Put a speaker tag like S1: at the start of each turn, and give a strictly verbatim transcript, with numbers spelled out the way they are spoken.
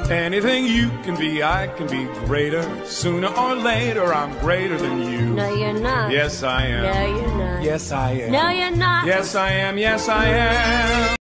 S1: Anything you can be, I can be greater. Sooner or later, I'm greater than you.
S2: No, you're not.
S1: Yes, I am.
S2: No, you're not.
S1: Yes, I am.
S2: No, you're not.
S1: Yes, I am. Yes, I am.